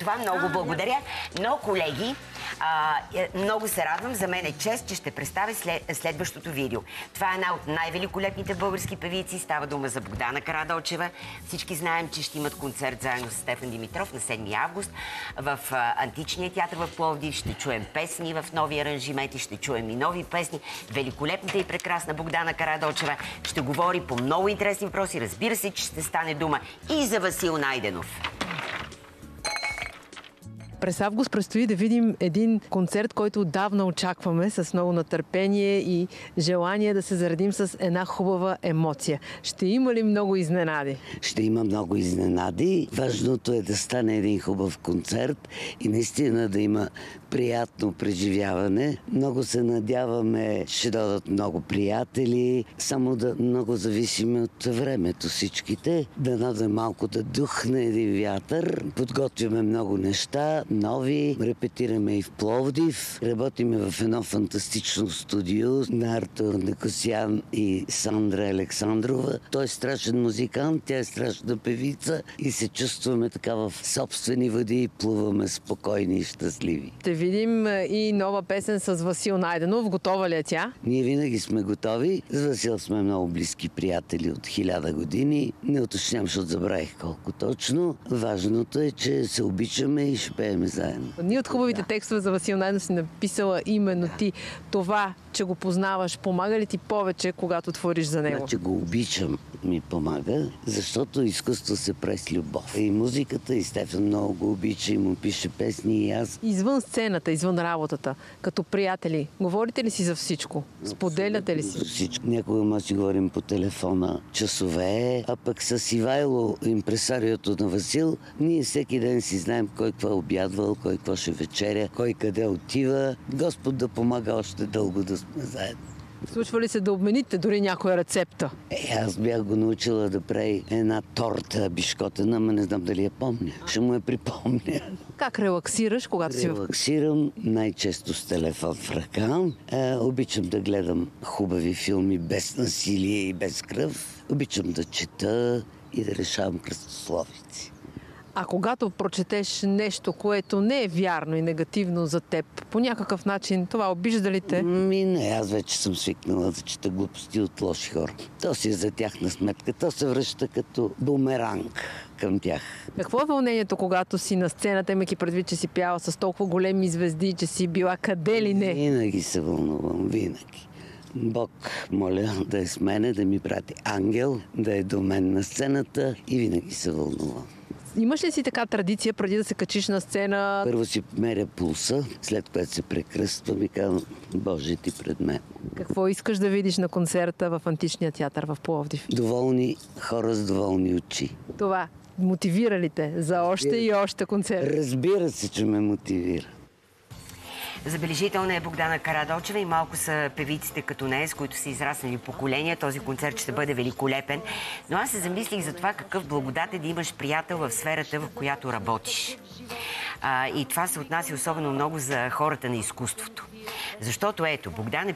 това. Много благодаря. Но, колеги, много се радвам. За мен е чест, че ще представя следващото видео. Това е една от най-великолепните български певици. Става дума за Богдана Карадолчева. Всички знаем, че ще имат концерт заедно с Стефан Димитров на 7 август в Античния театър в Пловдив. Ще чуем песни в нови аранжименти, ще чуем и нови песни. Великолепната и прекрасна Богдана Карадолчева ще говори по много интересни въпроси. Разбира се, че ще стане дума и за Васил Найденов. През август предстои да видим един концерт, който отдавна очакваме с много нетърпение и желание да се заредим с една хубава емоция. Ще има ли много изненади? Ще има много изненади. Важното е да стане един хубав концерт и наистина да има приятно преживяване. Много се надяваме, ще дойдат много приятели, само да много зависим от времето всичките. Да надо малко да духне един вятър. Подготвяме много неща, нови. Репетираме и в Пловдив. Работиме в едно фантастично студио на Артур Некосян и Сандра Александрова. Той е страшен музикант, тя е страшна певица и се чувстваме така в собствени води и плуваме спокойни и щастливи. Ще видим и нова песен с Васил Найденов. Готова ли е тя? Ние винаги сме готови. С Васил сме много близки приятели от 1000 години. Не уточнявам, защото забравих колко точно. Важното е, че се обичаме и ще пеем заедно. Ние от хубавите текстове за Васил Найденов си написала именно ти. Това, че го познаваш, помага ли ти повече, когато твориш за него? Значи го обичам, ми помага, защото изкуство се прави с любов. И музиката, и Стефан много го обича, и му пише песни, и аз. Извън сцената, извън работата, като приятели, говорите ли си за всичко? Споделяте ли си? За всичко. Някога може си говорим по телефона часове, а пък с Ивайло, импресариото на Васил, ние всеки ден си знаем кой какво е обядвал, кой какво ще вечеря, кой къде отива. Господ да помага още дълго да сме заедно. Случва ли се да обмените дори някоя рецепта? Аз бях го научила да прави една торта бишкотена, но не знам дали я помня. Ще му я припомня. Как релаксираш, когато си в... Релаксирам най-често с телефон в ръка. Обичам да гледам хубави филми без насилие и без кръв. Обичам да чета и да решавам кръстословици. А когато прочетеш нещо, което не е вярно и негативно за теб, по някакъв начин това обижда ли те? Не, аз вече съм свикнала да чета глупости от лоши хора. То си е за тяхна сметка, то се връща като бумеранг към тях. Какво е вълнението, когато си на сцената, имайки предвид, че си пяла с толкова големи звезди, че си била къде ли не? Винаги се вълнувам, винаги. Бог, моля да е с мене, да ми прати ангел, да е до мен на сцената и винаги се вълнувам. Имаш ли си така традиция, преди да се качиш на сцена? Първо си меря пулса, след което се прекръствам и казвам, Боже, ти пред мен. Какво искаш да видиш на концерта в Античния театър в Пловдив? Доволни хора с доволни очи. Това мотивира ли те за още и още концерти? Разбира се, че ме мотивира. Забележителна е Богдана Карадолчева и малко са певиците като нея, с които са израснали поколения. Този концерт ще бъде великолепен. Но аз се замислих за това какъв благодат е да имаш приятел в сферата, в която работиш. И това се отнася особено много за хората на изкуството. Защото ето, Богдана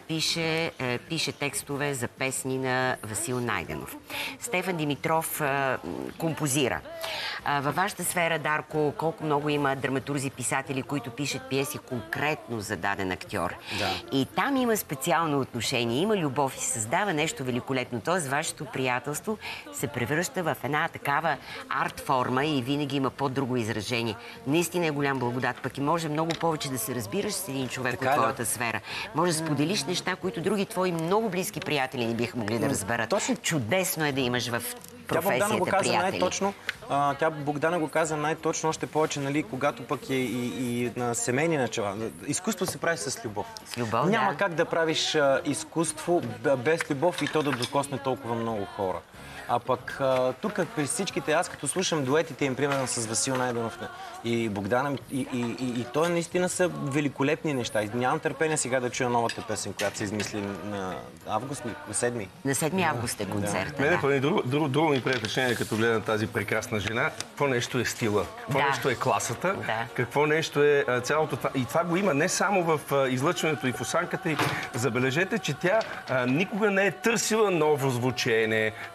пише текстове за песни на Васил Найденов. Стефан Димитров композира. Във вашата сфера, Дарко, колко много има драматурзи, писатели, които пишат пиеси конкретно за даден актьор. Да. И там има специално отношение, има любов и създава нещо великолепно. Тоест, вашето приятелство се превръща в една такава арт-форма и винаги има по-друго изражение. Наистина е голям благодат, пък и може много повече да се разбираш с един човек от твоята сфера. Може да споделиш неща, които други твои много близки приятели не биха могли да разберат. Точно чудесно е да имаш в професията приятели. Богдана го каза най-точно, още повече, нали, когато пък е и на семейни начала. Изкуство се прави с любов. С любов, няма как да правиш изкуство без любов и то да докосне толкова много хора. А пък тук при всичките, аз като слушам дуетите им, примерно с Васил Найденов и Богдана, и той наистина са великолепни неща. И нямам търпение сега да чуя новата песен, която се измисли на август, на 7. На 7 август е концерта. Мене друго ми прави впечатление, като гледам тази прекрасна жена. Какво нещо е стила, какво нещо е класата, какво нещо е цялото това. И това го има не само в излъчването и в осанката. И забележете, че тя никога не е търсила ново звучене, да е търсила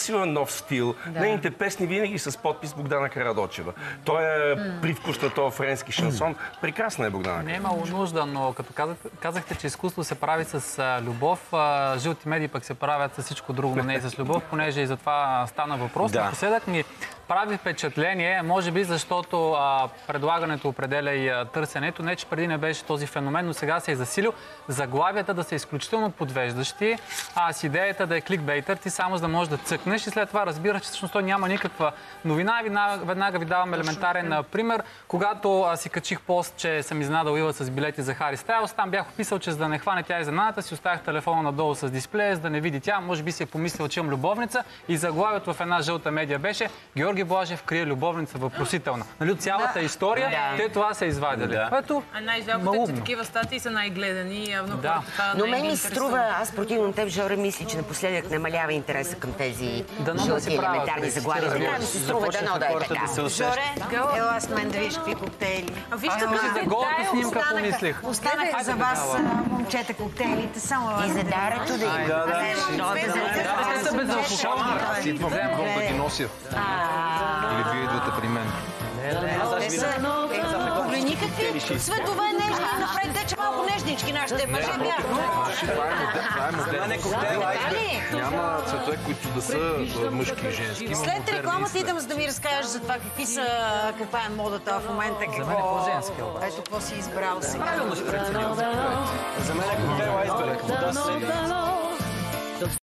търсила нов стил. Нейните песни винаги с подпис Богдана Карадочева. Той е привкус на този френски шансон. Прекрасна е Богдана. Не е имало нужда, но като казахте, че изкуство се прави с любов, жълти медии пък се правят с всичко друго, но не и с любов, понеже и за това стана въпрос. Напоследък ми прави впечатление, може би защото предлагането определя и търсенето. Не, че преди не беше този феномен, но сега се е засилил. Заглавията да са изключително подвеждащи, с идеята да е кликбейтър, ти само за да можеш да цъкнеш и след това разбираш, че всъщност той няма никаква новина. И веднага ви давам елементарен пример. Когато си качих пост, че съм изненадал Ила с билети за Хари Стайлс, там бях описал, че за да не хване тя изненадата, си оставях телефона надолу с дисплея, за да не види тя. Може би си е помислила, че имам любовница и заглавието в една жълта медия беше Георги Блажев крие любовница въпросителна. Нали, цялата история, те това са извадили. Най-жалкото, че такива статии са най-гледани. Но мен ми струва, аз противно на теб, Жоре, мисля, че напоследък намалява интереса към тези жълти елементарни заглавия. Така ми се струва, дано да е така. Жоре, ела с мен да видиш какви коктейли. Виж какви голата снимка помислих. Останаха за вас, момчета, коктейлите. Само и за Дарето да има. Те са безалкохолни. Аз идвам да ги нося. Или вие идвате при мен. Погледни какви цветове нежни напред, те че малко нежнички нашите мъже бяха. Това е модерно. Няма цветове, които да са мъжки и женски. След рекламата идем, за да ми разкажеш за това каква е модата в момента. За мен е по-женски. Ето какво си избрал сега. Правилно ще преценил. За мен е коктейл айсберг.